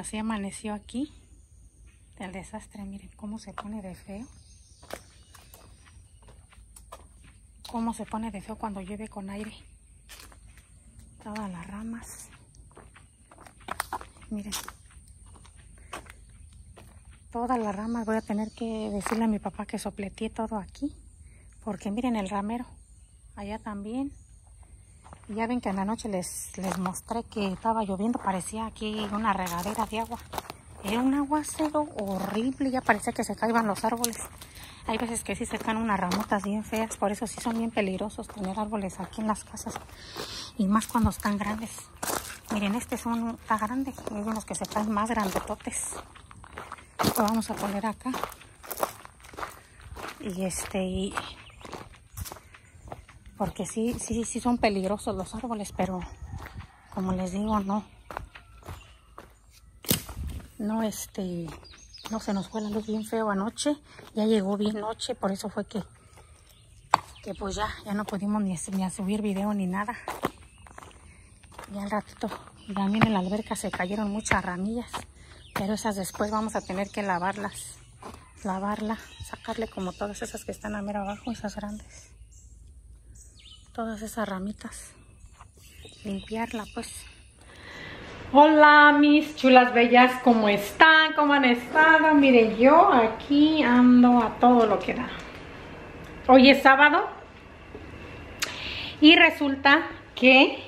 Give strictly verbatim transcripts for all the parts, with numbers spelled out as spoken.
así amaneció aquí. El desastre, miren cómo se pone de feo. Cómo se pone de feo cuando llueve con aire. Todas las ramas. Miren. Todas las ramas. Voy a tener que decirle a mi papá que sopletee todo aquí. Porque miren el ramero. Allá también. Y ya ven que en la noche les, les mostré que estaba lloviendo. Parecía aquí una regadera de agua. Era un aguacero horrible. Ya parecía que se caían los árboles. Hay veces que sí se caen unas ramotas bien feas. Por eso sí son bien peligrosos tener árboles aquí en las casas. Y más cuando están grandes. Miren, este es un, está grande. Hay unos que se caen más grandototes. Lo vamos a poner acá. Y este... Y, porque sí, sí, sí son peligrosos los árboles, pero como les digo, no. No, este, no se nos fue la luz bien feo anoche. Ya llegó bien noche, por eso fue que, que pues ya, ya no pudimos ni, ni a subir video ni nada. Y al ratito, y también en la alberca se cayeron muchas ramillas, pero esas después vamos a tener que lavarlas. Lavarla, sacarle como todas esas que están a mero abajo, esas grandes. Todas esas ramitas. Limpiarla, pues. Hola, mis chulas bellas. ¿Cómo están? ¿Cómo han estado? Miren, yo aquí ando a todo lo que da. Hoy es sábado. Y resulta que...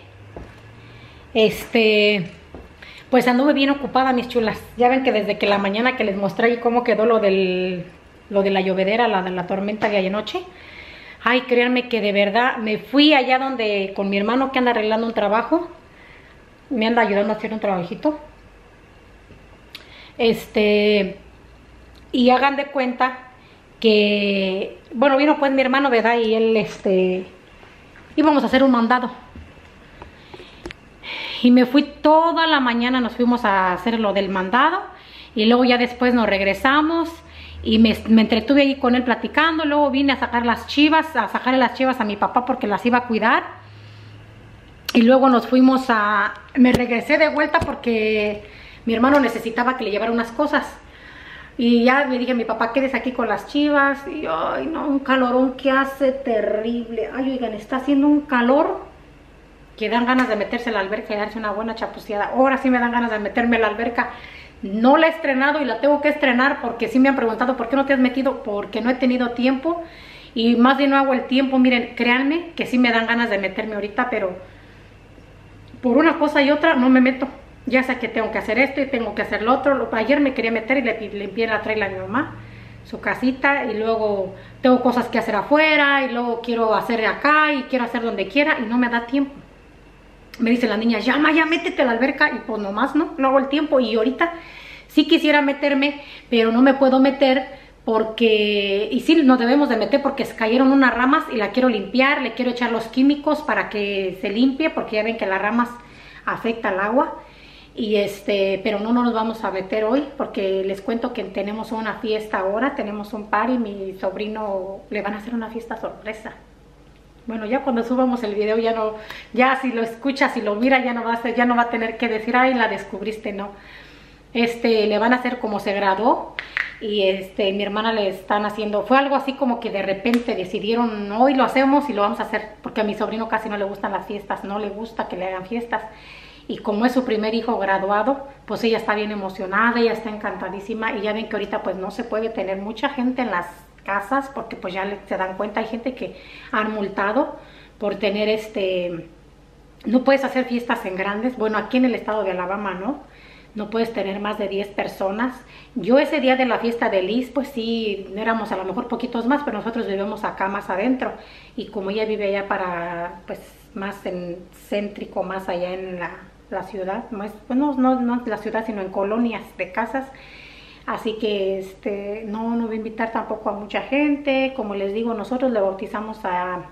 Este... Pues anduve bien ocupada, mis chulas. Ya ven que desde que la mañana que les mostré ahí cómo quedó lo del... Lo de la llovedera, la de la tormenta de anoche. Ay, créanme que de verdad me fui allá donde con mi hermano que anda arreglando un trabajo. Me anda ayudando a hacer un trabajito. Este, y hagan de cuenta que, bueno, vino pues mi hermano, ¿verdad? Y él, este, íbamos a hacer un mandado. Y me fui toda la mañana, nos fuimos a hacer lo del mandado. Y luego ya después nos regresamos. Y me, me entretuve ahí con él platicando. Luego vine a sacar las chivas, a sacarle las chivas a mi papá porque las iba a cuidar. Y luego nos fuimos a... Me regresé de vuelta porque mi hermano necesitaba que le llevara unas cosas. Y ya le dije a mi papá, quédese aquí con las chivas. Y ay, no, un calorón que hace terrible. Ay, oigan, está haciendo un calor que dan ganas de meterse a la alberca y darse una buena chapuceada. Ahora sí me dan ganas de meterme a la alberca. No la he estrenado y la tengo que estrenar porque sí me han preguntado ¿por qué no te has metido? Porque no he tenido tiempo y más bien no hago el tiempo. Miren, créanme que sí me dan ganas de meterme ahorita, pero por una cosa y otra no me meto. Ya sé que tengo que hacer esto y tengo que hacer lo otro. Ayer me quería meter y le limpié la trailer a mi mamá, su casita, y luego tengo cosas que hacer afuera y luego quiero hacer acá y quiero hacer donde quiera y no me da tiempo. Me dice la niña, llama, ya métete a la alberca. Y pues nomás no, no hago el tiempo. Y ahorita sí quisiera meterme, pero no me puedo meter porque... Y sí, nos debemos de meter porque se cayeron unas ramas y la quiero limpiar. Le quiero echar los químicos para que se limpie, porque ya ven que las ramas afectan el agua. Y este, pero no, no nos vamos a meter hoy porque les cuento que tenemos una fiesta ahora. Tenemos un par y mi sobrino le van a hacer una fiesta sorpresa. Bueno, ya cuando subamos el video ya no, ya si lo escucha, si lo mira, ya no va a ser, ya no va a tener que decir, ay, la descubriste, no. Este, le van a hacer como se graduó y este, mi hermana le están haciendo, fue algo así como que de repente decidieron, hoy lo hacemos y lo vamos a hacer, porque a mi sobrino casi no le gustan las fiestas, no le gusta que le hagan fiestas. Y como es su primer hijo graduado, pues ella está bien emocionada, ella está encantadísima y ya ven que ahorita pues no se puede tener mucha gente en las casas porque pues ya se dan cuenta, hay gente que han multado por tener este, no puedes hacer fiestas en grandes, bueno aquí en el estado de Alabama no, no puedes tener más de diez personas. Yo ese día de la fiesta de Liz pues sí, éramos a lo mejor poquitos más, pero nosotros vivimos acá más adentro y como ella vive allá para pues más en céntrico, más allá en la, la ciudad, más, bueno no, no la ciudad sino en colonias de casas. Así que este, no, no voy a invitar tampoco a mucha gente. Como les digo, nosotros le bautizamos a...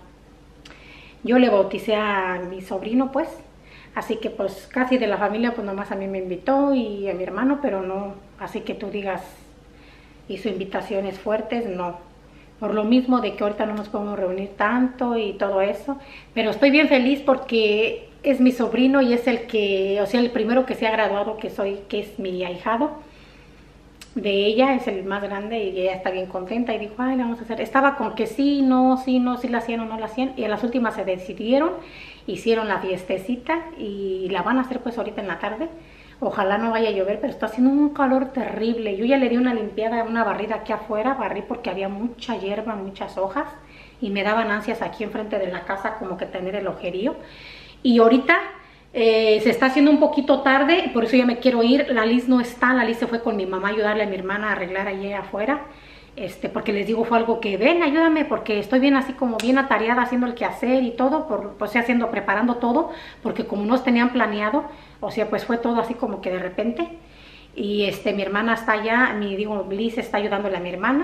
Yo le bauticé a mi sobrino, pues. Así que pues casi de la familia, pues nomás a mí me invitó y a mi hermano, pero no. Así que tú digas, hizo invitaciones fuertes, no. Por lo mismo de que ahorita no nos podemos reunir tanto y todo eso. Pero estoy bien feliz porque es mi sobrino y es el que, o sea, el primero que se ha graduado, que soy, que es mi ahijado de ella, es el más grande y ella está bien contenta y dijo, ay, le vamos a hacer. Estaba con que sí, no, sí, no, sí la hacían o no la hacían y en las últimas se decidieron, hicieron la fiestecita y la van a hacer pues ahorita en la tarde. Ojalá no vaya a llover, pero está haciendo un calor terrible. Yo ya le di una limpiada, una barrida aquí afuera, barrí porque había mucha hierba, muchas hojas y me daban ansias aquí enfrente de la casa como que tener el ojerío. Y ahorita eh, se está haciendo un poquito tarde, por eso ya me quiero ir. La Liz no está, la Liz se fue con mi mamá a ayudarle a mi hermana a arreglar allí afuera. Este, porque les digo, fue algo que, ven, ayúdame, porque estoy bien así como bien atareada haciendo el quehacer y todo, por, pues haciendo, preparando todo, porque como nos tenían planeado, o sea, pues fue todo así como que de repente. Y este, mi hermana está allá, mi, digo, Liz está ayudándole a mi hermana.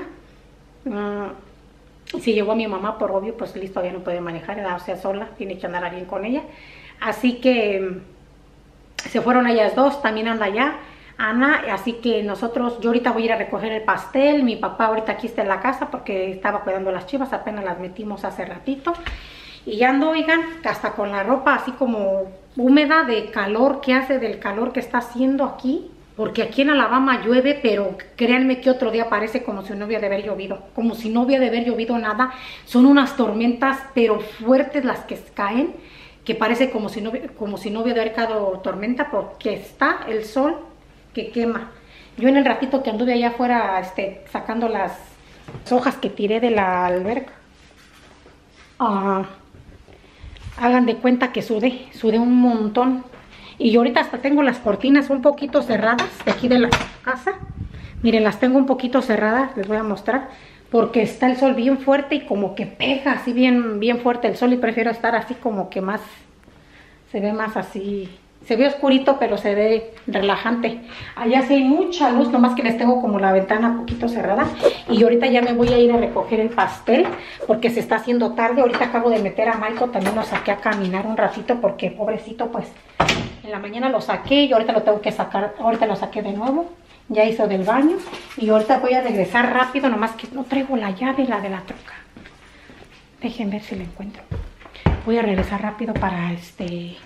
Mm, si llevó a mi mamá, por obvio, pues Liz todavía no puede manejar, o sea, sola, tiene que andar alguien con ella. Así que se fueron ellas dos, también anda allá Ana, así que nosotros, yo ahorita voy a ir a recoger el pastel, mi papá ahorita aquí está en la casa porque estaba cuidando las chivas, apenas las metimos hace ratito. Y ya ando, oigan, hasta con la ropa así como húmeda de calor, que hace del calor que está haciendo aquí. Porque aquí en Alabama llueve, pero créanme que otro día parece como si no hubiera de haber llovido. Como si no hubiera de haber llovido nada. Son unas tormentas, pero fuertes las que caen, que parece como si no, como si no hubiera de haber caído tormenta, porque está el sol que quema. Yo en el ratito que anduve allá afuera este, sacando las hojas que tiré de la alberca, uh, hagan de cuenta que sudé, sudé un montón. Y yo ahorita hasta tengo las cortinas un poquito cerradas de aquí de la casa. Miren, las tengo un poquito cerradas, les voy a mostrar, porque está el sol bien fuerte y como que pega así bien, bien fuerte el sol y prefiero estar así como que más, se ve más así. Se ve oscurito, pero se ve relajante. Allá sí hay mucha luz, nomás que les tengo como la ventana un poquito cerrada. Y ahorita ya me voy a ir a recoger el pastel, porque se está haciendo tarde. Ahorita acabo de meter a Michael, también lo saqué a caminar un ratito, porque pobrecito, pues, en la mañana lo saqué y ahorita lo tengo que sacar. Ahorita lo saqué de nuevo, ya hizo del baño. Y ahorita voy a regresar rápido, nomás que no traigo la llave, la de la troca. Dejen ver si la encuentro. Voy a regresar rápido para este...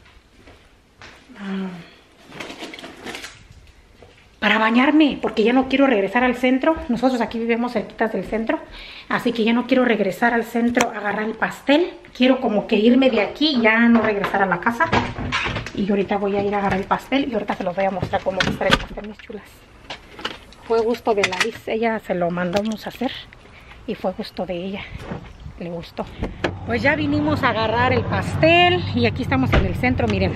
para bañarme, porque ya no quiero regresar al centro. Nosotros aquí vivimos cerquitas del centro, así que ya no quiero regresar al centro a agarrar el pastel. Quiero como que irme de aquí y ya no regresar a la casa. Y ahorita voy a ir a agarrar el pastel y ahorita se los voy a mostrar cómo va a estar el pastel, mis chulas. Fue gusto de la Liz, ella se lo mandamos a hacer y fue gusto de ella, le gustó. Pues ya vinimos a agarrar el pastel y aquí estamos en el centro, miren.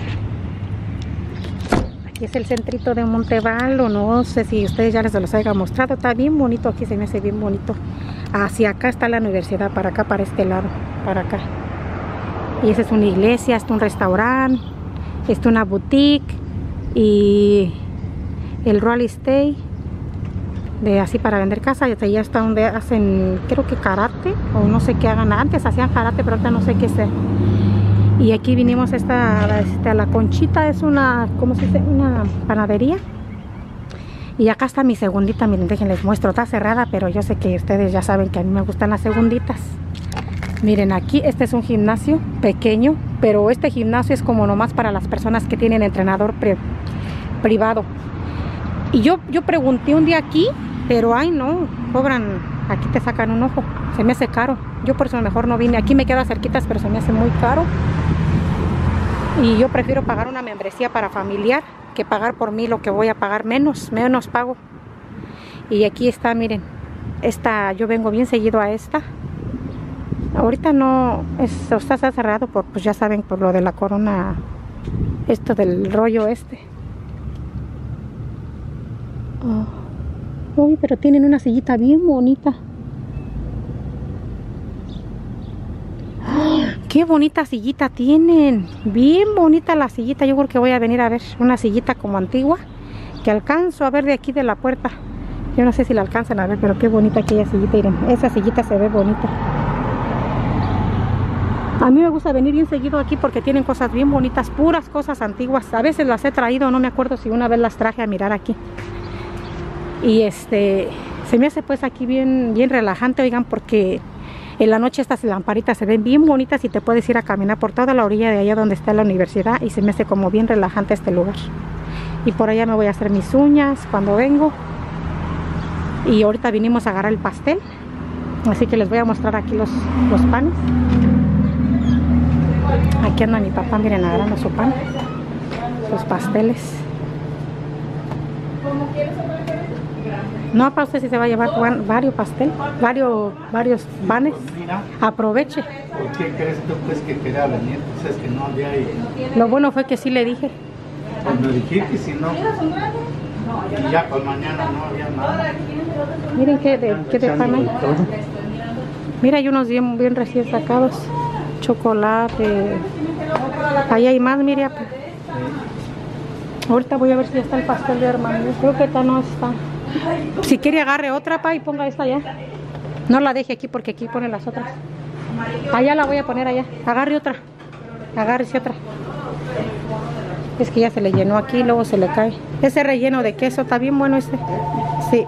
Es el centrito de Montevallo, no sé si ustedes ya les los haya mostrado, está bien bonito, aquí se me hace bien bonito. Hacia acá está la universidad, para acá, para este lado, para acá. Y esa es una iglesia, está un restaurante, está una boutique y el real estate, de así para vender casa. Y hasta allá está donde hacen, creo que karate, o no sé qué hagan, antes hacían karate, pero ahorita no sé qué sea. Y aquí vinimos esta, esta, la Conchita, es una, ¿cómo se dice? Una panadería. Y acá está mi segundita, miren, déjenles muestro, está cerrada, pero yo sé que ustedes ya saben que a mí me gustan las segunditas. Miren, aquí este es un gimnasio pequeño, pero este gimnasio es como nomás para las personas que tienen entrenador pri privado. Y yo, yo pregunté un día aquí, pero ay no, cobran, aquí te sacan un ojo, se me hace caro. Yo por eso mejor no vine, aquí me queda cerquitas, pero se me hace muy caro. Y yo prefiero pagar una membresía para familiar que pagar por mí lo que voy a pagar, menos, menos pago. Y aquí está, miren, esta, yo vengo bien seguido a esta. Ahorita no, es, está cerrado, por, pues ya saben, por lo de la corona, esto del rollo este. Oh. Uy, pero tienen una sillita bien bonita. Qué bonita sillita tienen, bien bonita la sillita. Yo creo que voy a venir a ver una sillita como antigua, que alcanzo a ver de aquí de la puerta. Yo no sé si la alcanzan a ver, pero qué bonita aquella sillita, miren, esa sillita se ve bonita. A mí me gusta venir bien seguido aquí porque tienen cosas bien bonitas, puras cosas antiguas. A veces las he traído, no me acuerdo si una vez las traje a mirar aquí. Y este, se me hace pues aquí bien, bien relajante, oigan, porque En la noche estas lamparitas se ven bien bonitas y te puedes ir a caminar por toda la orilla de allá donde está la universidad y se me hace como bien relajante este lugar. Y por allá me voy a hacer mis uñas cuando vengo. Y ahorita vinimos a agarrar el pastel, así que les voy a mostrar aquí los, los panes. Aquí anda mi papá, miren, agarrando su pan, sus pasteles. No, para usted si se va a llevar varios pasteles, varios, varios panes. Aproveche. ¿Por qué crees tú pues que quería venir? Pues es que no había ahí. Lo bueno fue que sí le dije. Pues me dijiste, si no, y ya para mañana no había nada. Miren qué de, qué de pan hay. Mira, hay unos bien, bien recién sacados. Chocolate. Ahí hay más, mire. Ahorita voy a ver si ya está el pastel de hermano. Yo creo que esta no está. Si quiere agarre otra, pa, y ponga esta allá. No la deje aquí porque aquí pone las otras. Allá la voy a poner allá. Agarre otra. Agárrese otra. Es que ya se le llenó aquí, luego se le cae. Ese relleno de queso está bien bueno este. Sí.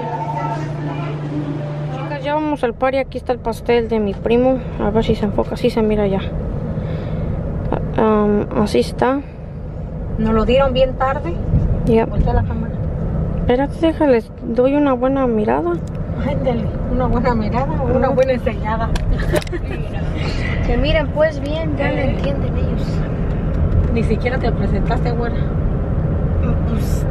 Chicas, ya vamos al party. Aquí está el pastel de mi primo. A ver si se enfoca. Así se mira ya. Um, así está. Nos lo dieron bien tarde. Ya. Voltea la cámara. Espérate, déjales, doy una buena mirada. Ándale, una buena mirada o una buena enseñada. Que miren pues bien, ya lo entienden ellos. Ni siquiera te presentaste, güera. Pues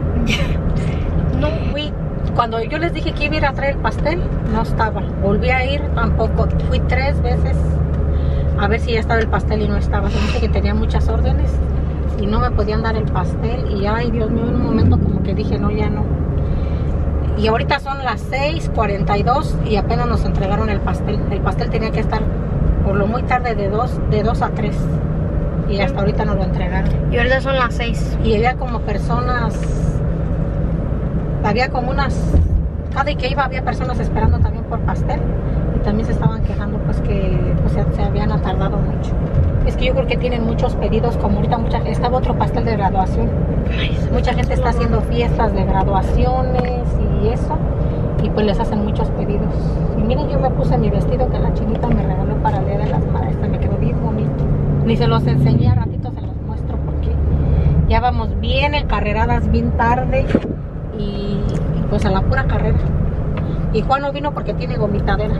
no fui. Cuando yo les dije que iba a ir a traer el pastel, no estaba. Volví a ir, tampoco. Fui tres veces a ver si ya estaba el pastel y no estaba. Se me dice que tenía muchas órdenes y no me podían dar el pastel. Y ay, Dios mío, en un momento como que dije, no, ya no. Y ahorita son las seis cuarenta y dos y apenas nos entregaron el pastel. El pastel tenía que estar por lo muy tarde de dos, de dos a tres. Y hasta ahorita nos lo entregaron. Y ahorita son las seis. Y había como personas, había como unas, cada y que iba había personas esperando también por pastel. Y también se estaban quejando pues que pues, se, se habían tardado mucho. Es que yo creo que tienen muchos pedidos, como ahorita mucha gente, estaba otro pastel de graduación. Mucha gente está haciendo fiestas de graduaciones y eso. Y pues les hacen muchos pedidos. Y miren, yo me puse mi vestido que la chinita me regaló para el Día de las Maestras. Me quedó bien bonito. Ni se los enseñé, a ratito se los muestro porque ya vamos bien encarreradas, bien tarde. Y, y pues a la pura carrera. Y Juan no vino porque tiene vomitadera.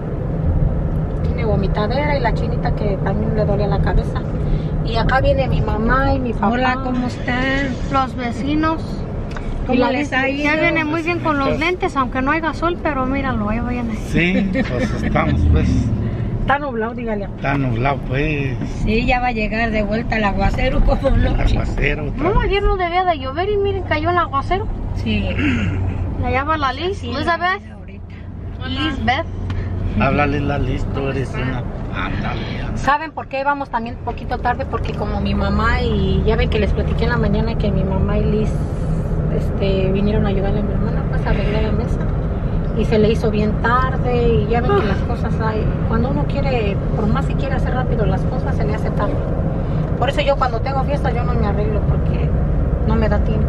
Tiene vomitadera y la chinita que también le duele la cabeza. Y acá viene mi mamá y mi papá. Hola, ¿cómo están los vecinos? ¿Cómo les ha ido? Ya viene muy bien con los pues, lentes, aunque no haya sol, pero míralo, ahí viene. Sí, pues estamos pues. Está nublado, dígale. Está nublado pues. Sí, ya va a llegar de vuelta el aguacero, como no. El aguacero. No, ayer no debía de llover y miren, cayó el aguacero. Sí. Allá va la Liz, sí, Elizabeth. Lisbeth. Háblale la Liz, tú eres una... Ándale. ¿Saben por qué vamos también un poquito tarde? Porque como mi mamá y ya ven que les platiqué en la mañana que mi mamá y Liz este, vinieron a ayudarle a mi hermana pues a arreglar la mesa. Y se le hizo bien tarde y ya ven que las cosas hay... Cuando uno quiere, por más que quiere hacer rápido las cosas, se le hace tarde. Por eso yo cuando tengo fiesta yo no me arreglo porque no me da tiempo.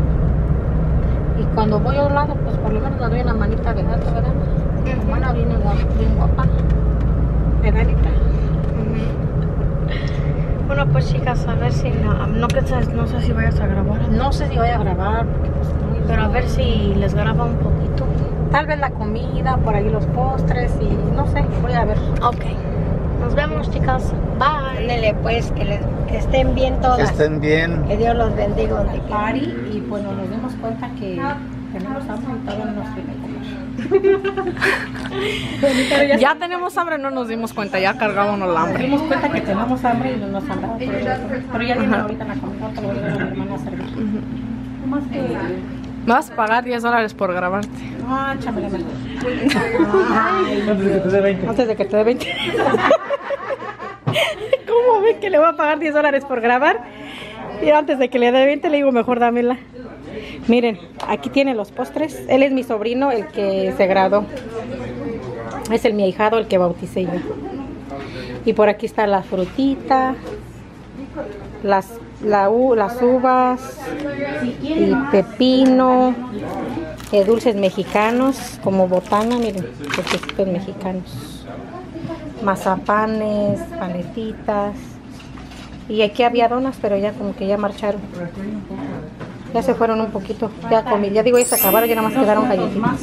Y cuando voy a un lado, pues por lo menos le doy una manita de gato, ¿verdad? Mi hermana viene bien guapa. ¿Verdad, Anita? Bueno, pues chicas, a ver si no, no, piensas, no sé si vayas a grabar. No sé si voy a grabar, porque, pues, no, pero a ver si les graba un poquito. Tal vez la comida, por ahí los postres y no sé, voy a ver. Ok. Nos vemos, chicas. Bye. Dale, pues, que, les, que estén bien todas. Que estén bien. Que Dios los bendiga. El party y bueno, nos dimos cuenta que tenemos hambre y todavía no nos tiene que comer. ya, ya tenemos hambre, no nos dimos cuenta, ya cargábamos el hambre. Nos dimos cuenta que tenemos hambre y no nos han dado. Pero, pero ya viene ahorita la comida, te voy a dar a mi hermana a servir. Uh-huh. Más que... Me vas a pagar diez dólares por grabarte. Ah, chámele mejor. Antes de que te dé veinte. Antes de que te dé veinte. ¿Cómo ven que le voy a pagar diez dólares por grabar? Y antes de que le dé veinte le digo mejor dámela. Miren, aquí tiene los postres. Él es mi sobrino, el que se graduó. Es el mi ahijado, el que bauticé yo. Y por aquí está la frutita, las, la, las uvas, y pepino, eh, dulces mexicanos, como botana, miren, dulces mexicanos. mazapanes, paletitas. Y aquí había donas, pero ya como que ya marcharon. Ya se fueron un poquito. Ya comí, ya digo, ya se acabaron, ya nada más quedaron galletitas.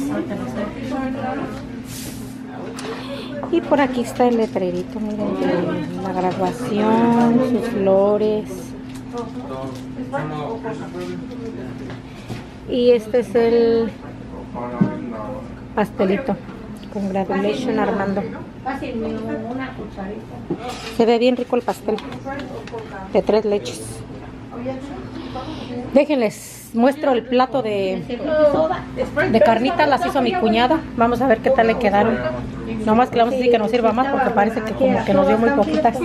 Y por aquí está el letrerito, miren, de la graduación, sus flores. Y este es el pastelito. Congratulations, Armando. Se ve bien rico el pastel de tres leches. Déjenles muestro el plato de, de carnitas, las hizo mi cuñada. Vamos a ver qué tal le quedaron. Nomás que le vamos a decir que nos sirva más porque parece que como que nos dio muy poquitas.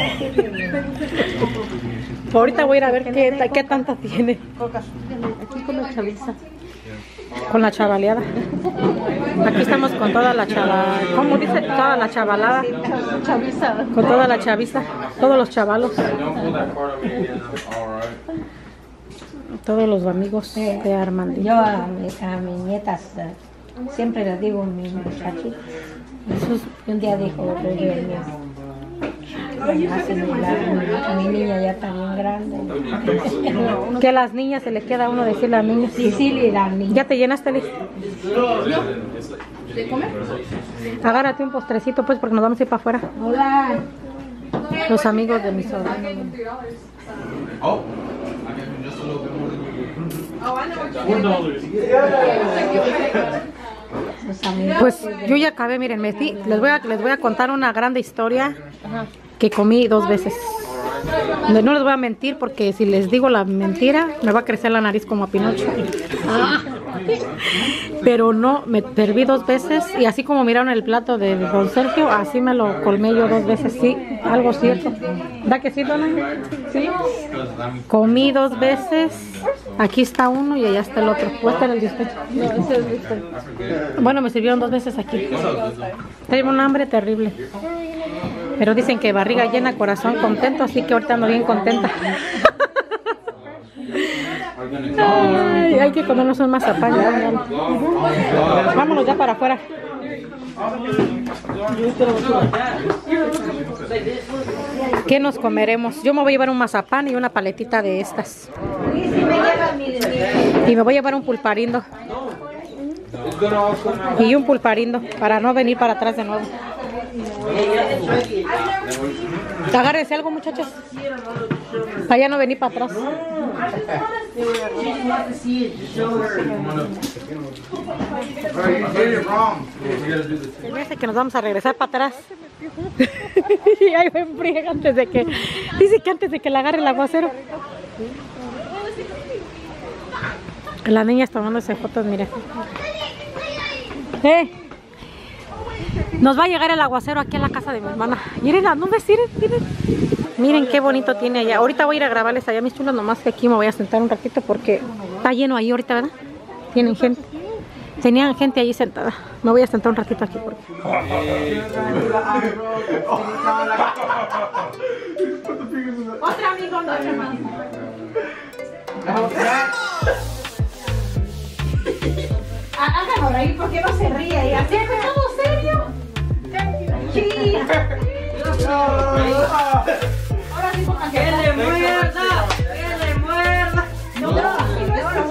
Ahorita voy a ir a ver qué, qué tanta tiene. Aquí con la chaviza. Con la chavaleada. Aquí estamos con toda la chava, ¿cómo dice? Toda la chavalada. Con toda la chaviza, todos los chavalos. Todos los amigos de Armando. Yo a, mi, a mis nietas uh, siempre les digo mis muchachitos. Y un día dijo Rubio mío, mi niña ya está bien grande. Que a las niñas se le queda a uno decirle a las niñas. Sí, sí, le dan niñas. ¿Ya te llenaste, Liz? ¿De comer? Agárrate un postrecito pues porque nos vamos a ir para afuera. Hola. Los amigos de mi sobrino. Pues yo ya acabé, miren, me fui, les voy a les voy a contar una grande historia que comí dos veces. No, no les voy a mentir porque si les digo la mentira me va a crecer la nariz como a Pinocho. Pero no, me serví dos veces y así como miraron el plato de don Sergio, así me lo colmé yo dos veces, sí, algo cierto. ¿Da que sí, dona? ¿Sí? Comí dos veces, aquí está uno y allá está el otro. ¿Cuál está el de usted? No, ese es de usted. Bueno, me sirvieron dos veces aquí. Tengo un hambre terrible. Pero dicen que barriga llena, corazón contento, así que ahorita ando bien contenta. Ay, hay que comernos un mazapán. Vámonos ya para afuera. ¿Qué nos comeremos? Yo me voy a llevar un mazapán y una paletita de estas. Y me voy a llevar un pulparindo. Y un pulparindo para no venir para atrás de nuevo. Agárrense algo, muchachos. Para ya no venir para atrás. Se me hace que nos vamos a regresar para atrás. Y ahí me friega antes de que... Dice que antes de que la agarre el aguacero. La niña está tomándose fotos, miren. Eh. Nos va a llegar el aguacero aquí a la casa de mi hermana. Miren las nubes, miren, miren. Miren qué bonito tiene allá. Ahorita voy a ir a grabarles allá mis chulas, nomás que aquí me voy a sentar un ratito porque está lleno ahí ahorita, ¿verdad? Tienen gente. Tenían gente ahí sentada. Me voy a sentar un ratito aquí porque... Otra amigo, no, hermano. Háganlo reír, ¿por qué no se ríe? ¿Y así es todo serio? Sí. Ahora sí pongan que le muerda, que le muerda. No, no, no,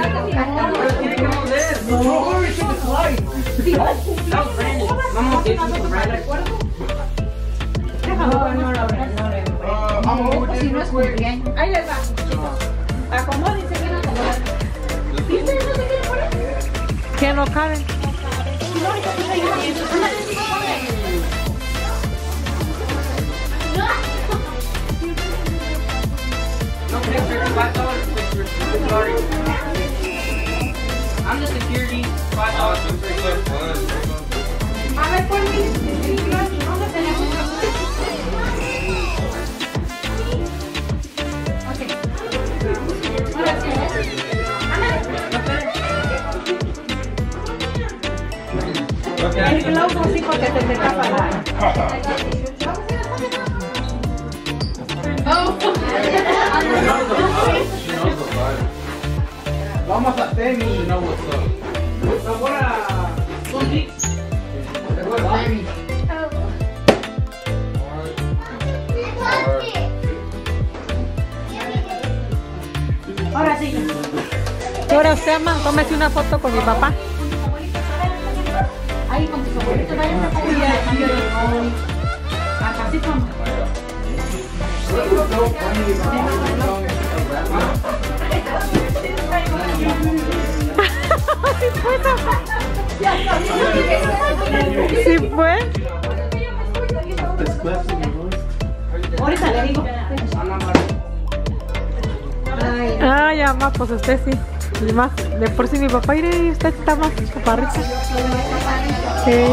si no es cumpleaños. Ahí les va. Acomódense bien acomodados. ¿Viste? ¿No se quieren poner? ¿Quién no cabe? I'm the security. five dollars. A ver, por mí. ¿Dónde tenemos? El globo sí porque se te tapa la... Vamos a Temi. No, what's up? Ahora. Venga usted, ama, tómese una foto con mi papá. Ahí con tus abuelitos, vayan a así como. ¿Sí fue? Ahorita le digo. Ay, ama, pues usted sí. Y más, de por sí mi papá iré y usted está más chaparrita. Sí.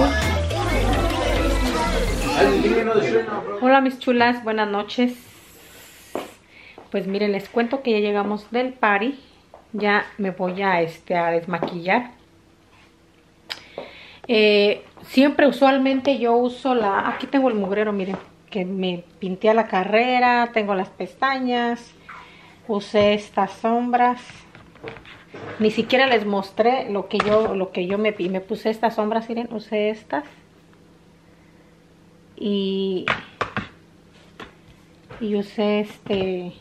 Hola mis chulas, buenas noches. Pues miren, les cuento que ya llegamos del party. Ya me voy a, este, a desmaquillar. Eh, siempre, usualmente yo uso la... Aquí tengo el mugrero, miren. Que me pinté a la carrera. Tengo las pestañas. Usé estas sombras. Ni siquiera les mostré lo que yo, lo que yo me, me puse estas sombras, miren. Usé estas. Y... Y usé este...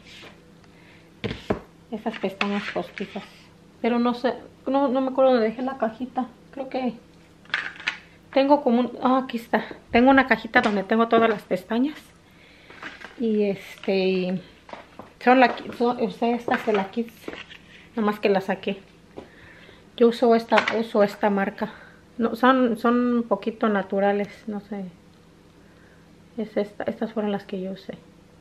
Esas pestañas postizas. Pero no sé, no, no me acuerdo dónde dejé la cajita. Creo que tengo como un... Ah, aquí está. Tengo una cajita donde tengo todas las pestañas. Y este... Son la... Son, usé estas de la Kids. Nada más que la saqué. Yo uso esta, uso esta marca. No, son, son un poquito naturales, no sé. Es esta, estas fueron las que yo usé.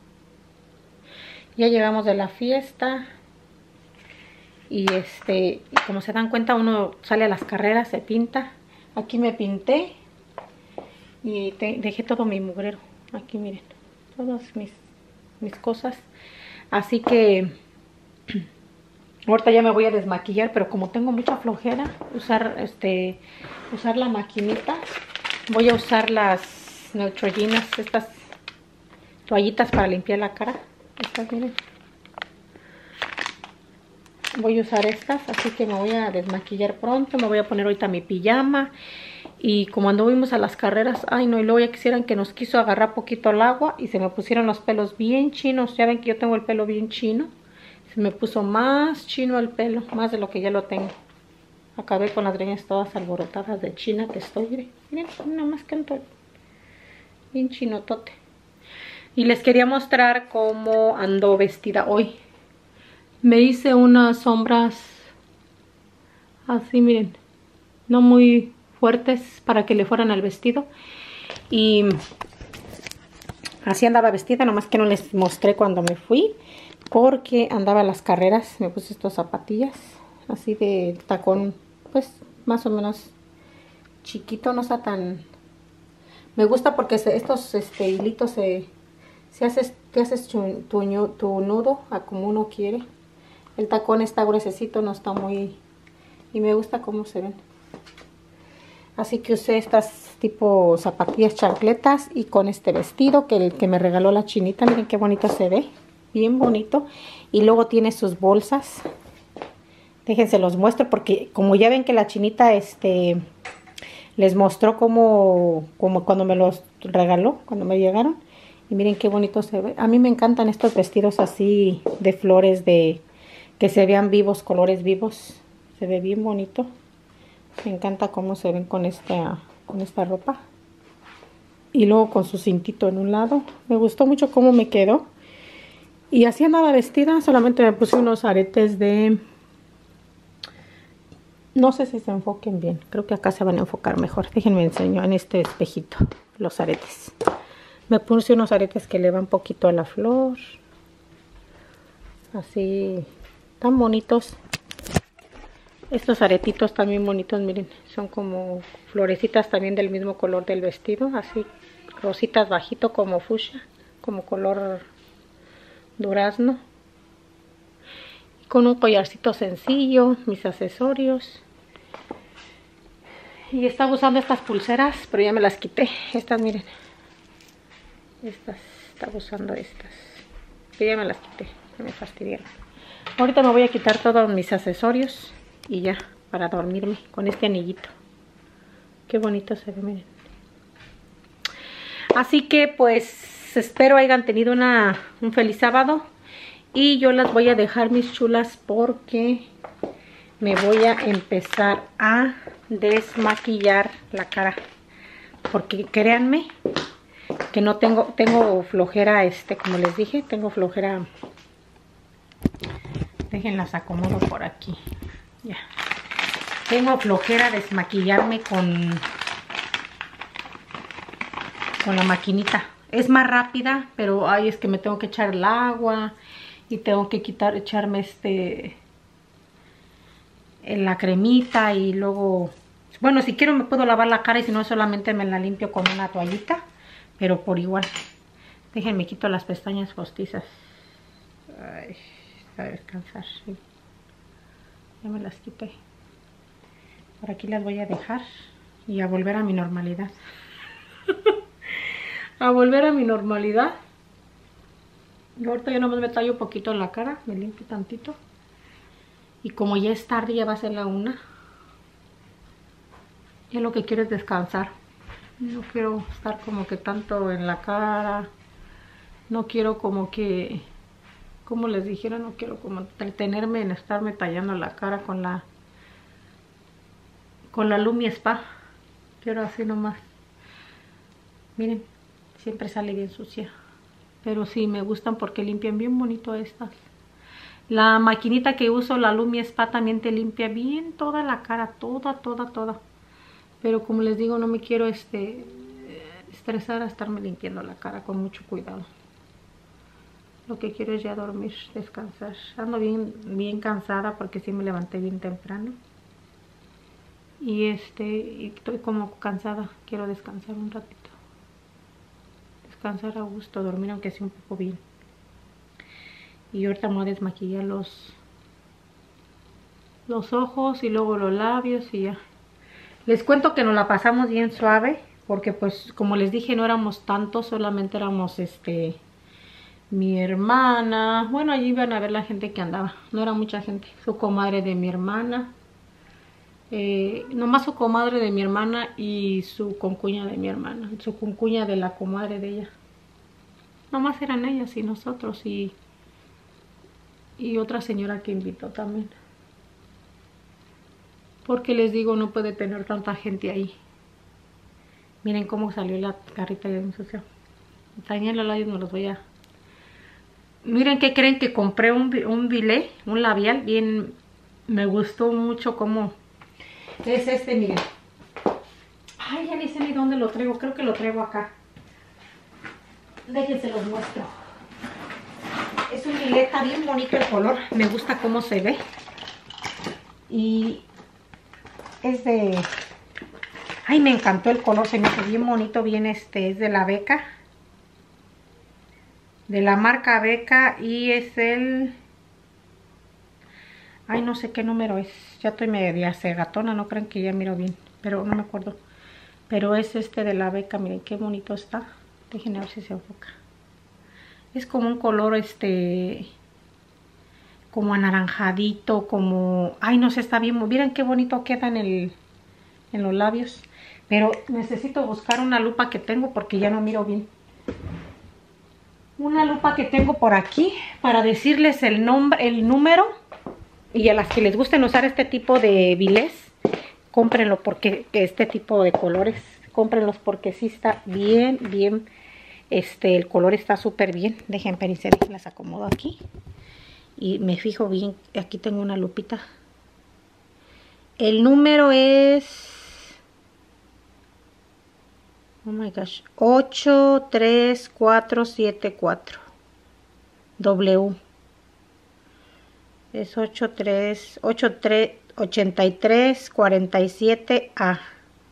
Ya llegamos de la fiesta. Y este, y como se dan cuenta, uno sale a las carreras, se pinta. Aquí me pinté. Y te, dejé todo mi mugrero. Aquí miren, todas mis, mis cosas. Así que ahorita ya me voy a desmaquillar, pero como tengo mucha flojera usar este usar la maquinita, voy a usar las Neutrogenas, estas toallitas para limpiar la cara. Estas miren. Voy a usar estas, así que me voy a desmaquillar pronto. Me voy a poner ahorita mi pijama. Y como anduvimos a las carreras, ay no, y luego ya quisieran que nos quiso agarrar poquito el agua y se me pusieron los pelos bien chinos. Ya ven que yo tengo el pelo bien chino. Se me puso más chino el pelo, más de lo que ya lo tengo. Acabé con las greñas todas alborotadas de china que estoy. Miren, miren nada más que estoy bien chinotote. Y les quería mostrar cómo ando vestida hoy. Me hice unas sombras así, miren, no muy fuertes para que le fueran al vestido. Y así andaba vestida, nomás que no les mostré cuando me fui, porque andaba a las carreras. Me puse estas zapatillas así de tacón, pues más o menos chiquito, no está tan... Me gusta porque se, estos este, hilitos se, se haces, te haces tu, tu, tu nudo a como uno quiere. El tacón está gruesecito, no está muy... Y me gusta cómo se ven. Así que usé estas tipo zapatillas chancletas y con este vestido que, el, que me regaló la chinita. Miren qué bonito se ve. Bien bonito. Y luego tiene sus bolsas. Déjense los muestro porque como ya ven que la chinita este les mostró cómo, como cuando me los regaló, cuando me llegaron. Y miren qué bonito se ve. A mí me encantan estos vestidos así de flores, de que se vean vivos, colores vivos. Se ve bien bonito. Me encanta cómo se ven con esta, con esta ropa. Y luego con su cintito en un lado. Me gustó mucho cómo me quedó. Y así andaba vestida. Solamente me puse unos aretes de... No sé si se enfoquen bien. Creo que acá se van a enfocar mejor. Déjenme enseño en este espejito los aretes. Me puse unos aretes que le van poquito a la flor. Así... Tan bonitos. Estos aretitos también bonitos, miren. Son como florecitas también del mismo color del vestido. Así, rositas bajito como fucsia. Como color durazno. Y con un collarcito sencillo. Mis accesorios. Y estaba usando estas pulseras, pero ya me las quité. Estas, miren. Estas, estaba usando estas. Pero ya me las quité. Ya me fastidiaron. Ahorita me voy a quitar todos mis accesorios y ya, para dormirme con este anillito. Qué bonito se ve, miren. Así que pues espero hayan tenido una, un feliz sábado. Y yo las voy a dejar, mis chulas, porque me voy a empezar a desmaquillar la cara. Porque créanme que no tengo, tengo flojera, este, como les dije, tengo flojera. Déjenlas acomodo por aquí. Ya. Tengo flojera desmaquillarme con, con la maquinita. Es más rápida, pero ay, es que me tengo que echar el agua y tengo que quitar, echarme este, la cremita y luego, bueno, si quiero me puedo lavar la cara y si no solamente me la limpio con una toallita, pero por igual. Déjenme quito las pestañas postizas. Ay, a descansar. Sí. Ya me las quité. Por aquí las voy a dejar y a volver a mi normalidad. A volver a mi normalidad. Y ahorita yo nomás me tallo un poquito en la cara, me limpio tantito. Y como ya es tarde, ya va a ser la una. Ya lo que quiero es descansar. No quiero estar como que tanto en la cara. No quiero como que, como les dijera, no quiero como entretenerme en estarme tallando la cara con la, con la Lumi Spa. Quiero así nomás. Miren. Siempre sale bien sucia. Pero sí, me gustan porque limpian bien bonito estas. La maquinita que uso, la Lumi Spa, también te limpia bien toda la cara. Toda, toda, toda. Pero como les digo, no me quiero este estresar a estarme limpiando la cara con mucho cuidado. Lo que quiero es ya dormir, descansar. Ando bien, bien cansada porque sí me levanté bien temprano. Y este, y estoy como cansada. Quiero descansar un ratito. Descansar a gusto, dormir aunque sea un poco bien. Y ahorita me voy a desmaquillar los los ojos y luego los labios y ya. Les cuento que nos la pasamos bien suave porque pues como les dije no éramos tantos, solamente éramos este mi hermana, bueno allí iban a ver la gente que andaba, no era mucha gente, su comadre de mi hermana, Eh, nomás su comadre de mi hermana y su concuña de mi hermana, su concuña de la comadre de ella. Nomás eran ellas y nosotros y, y otra señora que invitó también. Porque les digo, no puede tener tanta gente ahí. Miren cómo salió la carita de mi socio. También los labios me los voy a... Miren que creen que compré un, un bilé, un labial, bien, me gustó mucho cómo... Es este, miren. Ay, ya ni sé ni dónde lo traigo. Creo que lo traigo acá. Déjense los muestro. Es un bileta bien bonito el color. Me gusta cómo se ve. Y es de... Ay, me encantó el color. Se me hace bien bonito. Bien este. Es de la Beca. De la marca Beca. Y es el... Ay, no sé qué número es. Ya estoy media cegatona, no crean que ya miro bien. Pero no me acuerdo. Pero es este de la Beca, miren qué bonito está. Déjenme ver si se enfoca. Es como un color, este... como anaranjadito, como... Ay, no sé, está bien. Miren qué bonito queda en, el, en los labios. Pero necesito buscar una lupa que tengo porque ya no miro bien. Una lupa que tengo por aquí para decirles el nombre, el número... Y a las que les gusten usar este tipo de bilés, cómprenlo porque este tipo de colores, cómprenlos porque sí está bien, bien, este, el color está súper bien. Dejen, espérense, las acomodo aquí. Y me fijo bien, aquí tengo una lupita. El número es, oh my gosh, ocho tres cuatro siete cuatro. W. Es ochenta y tres, ochenta y tres, cuarenta y siete A.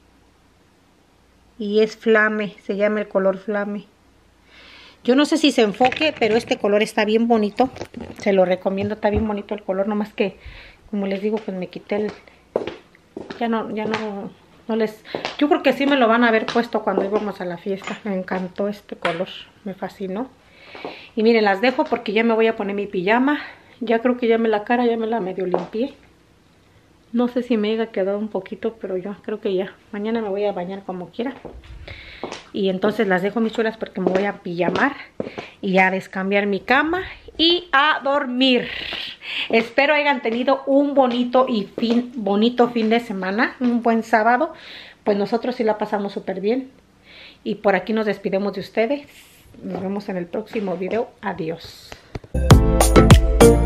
Y es flame, se llama el color flame. Yo no sé si se enfoque, pero este color está bien bonito. Se lo recomiendo, está bien bonito el color. Nomás que, como les digo, pues me quité el... Ya no, ya no, no les... Yo creo que sí me lo van a haber puesto cuando íbamos a la fiesta. Me encantó este color, me fascinó. Y miren, las dejo porque ya me voy a poner mi pijama. Ya creo que ya me la cara, ya me la medio limpié. No sé si me haya quedado un poquito, pero yo creo que ya. Mañana me voy a bañar como quiera. Y entonces las dejo mis chulas porque me voy a pijamar. Y a descambiar mi cama y a dormir. Espero hayan tenido un bonito y fin, bonito fin de semana, un buen sábado. Pues nosotros sí la pasamos súper bien. Y por aquí nos despedimos de ustedes. Nos vemos en el próximo video. Adiós.